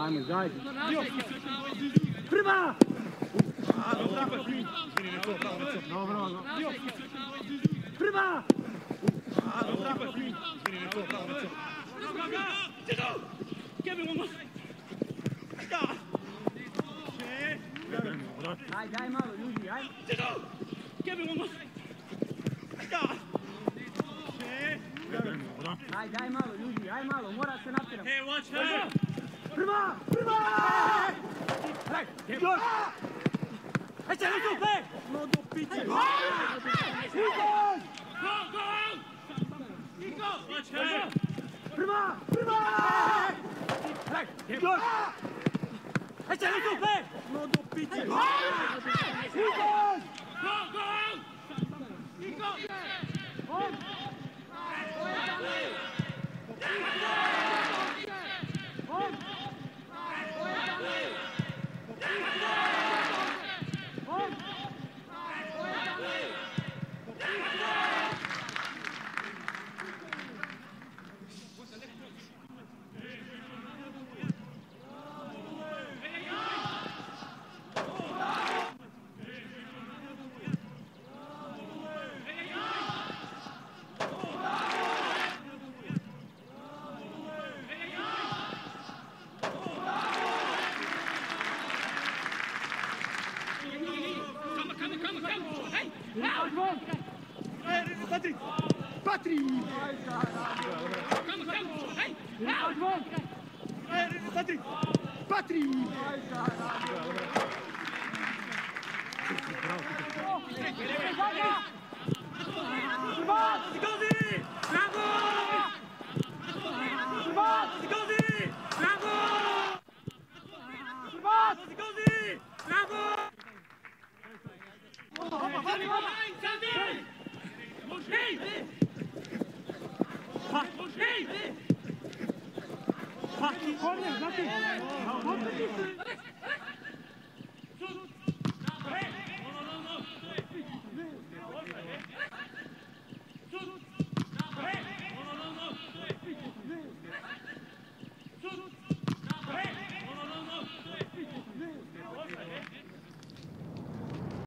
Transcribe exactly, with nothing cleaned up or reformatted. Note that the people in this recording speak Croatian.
Ajmo, zajdi. Prva! Dobro, dobro. Prva! Aj, daj malo, ljudi, aj. Aj, daj malo, ljudi, aj malo, mora se napirati. Hey, watch her! Prva! Prva! Daj, još! Ešte, Lusu, pe! No, do piće! Uđoj! Go, go! Niko! Watch her! Prva! Prva! Daj, još! Ešte, Lusu, pe! No, do piće! Uđoj! Go, go! Niko! On! On! Patri! Patri! Patri! Patri! Paki, ovdje, znate,